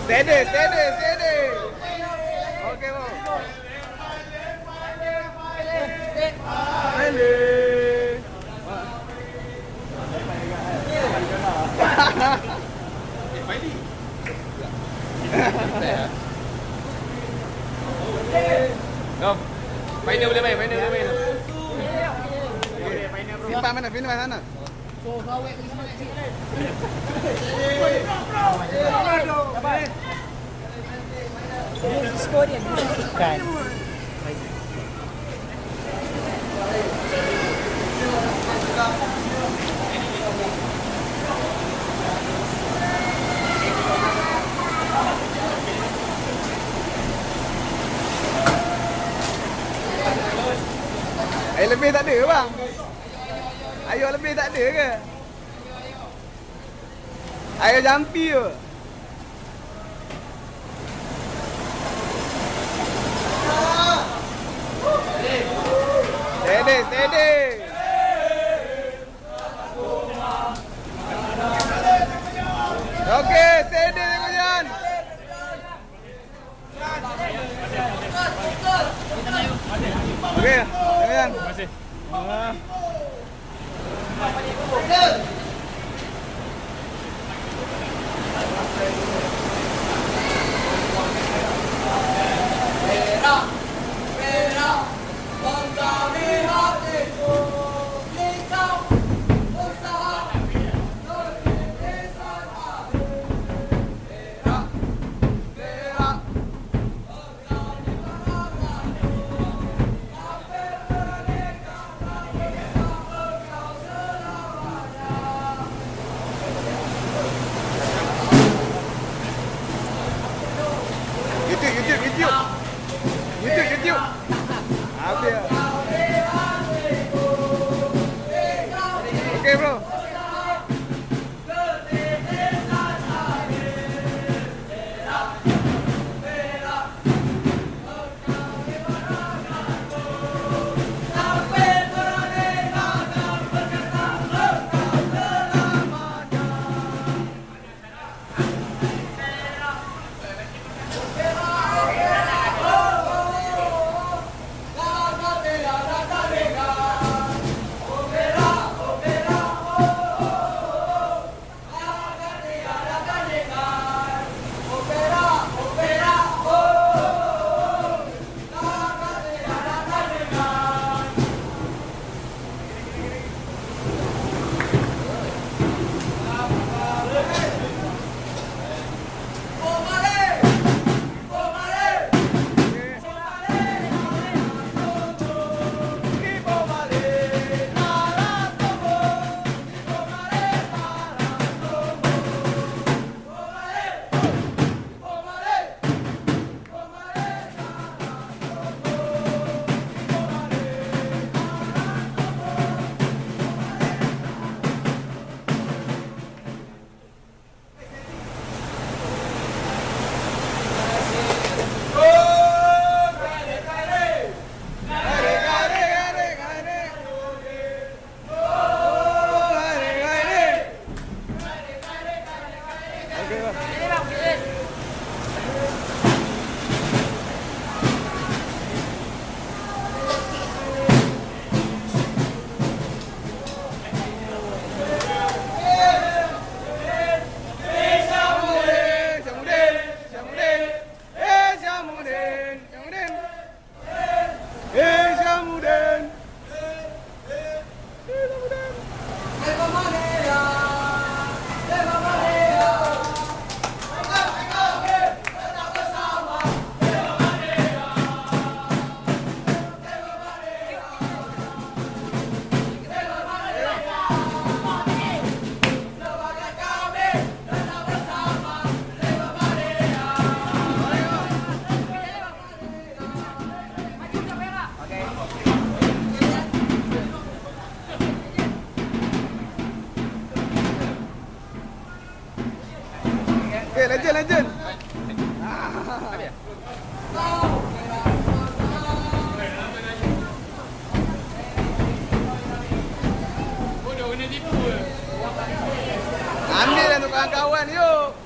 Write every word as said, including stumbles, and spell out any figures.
Steady, steady, steady. Okey, bro. Hello. Eh, Faili. Jom. Final boleh main, final boleh main. Simpan mana? Final mana? So, kawek pergi sama kecil. Skor dia. Kan. Air lebih tak ada ke bang? Air lebih tak ada ke? Air jampi ke? Steady, steady. Okey, steady tengok Jan. Okey, tengok Jan. Terima kasih. Ah. YouTube, YouTube, YouTube. YouTube, YouTube. Habis. Okey, bro. Okay, legend, legend. Ambil lah untuk kawan-kawan, yuk.